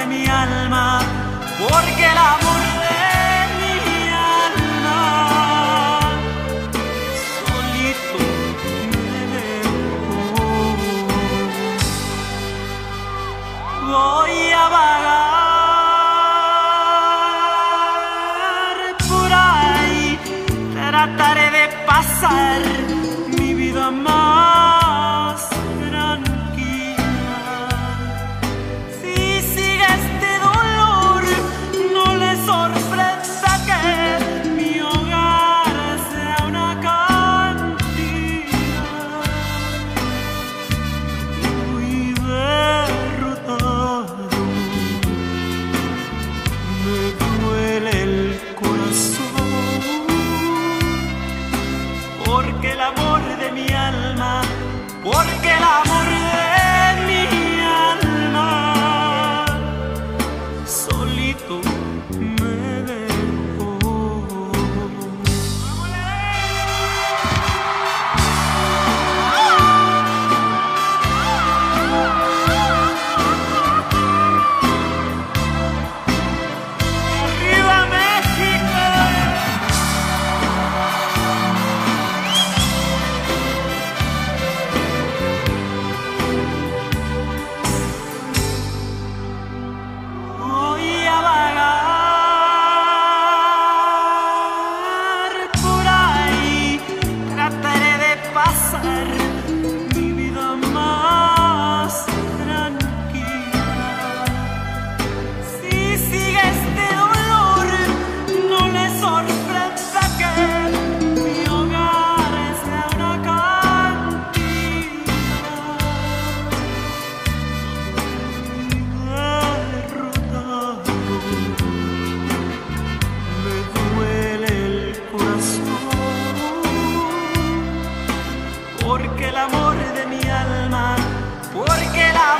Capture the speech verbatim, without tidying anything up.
mi alma, porque el amor de mi alma solito me dejó. Voy a vagar por ahí, trataré de pasar mi vida más tranquila. Si sigue este dolor, no le sorprenda que mi hogar sea una cantina. Muy derrotado, me duele el corazón, porque el amor de mi alma, porque el amor de mi alma solito me dejó. ¡Arriba México! Voy a vagar por ahí, trataré de pasar mi vida más tranquila. Si sigue este dolor, no le sorprenda que mi hogar sea una cantina. Derrotado, me duele el corazón, porque el amor de mi alma, porque el amor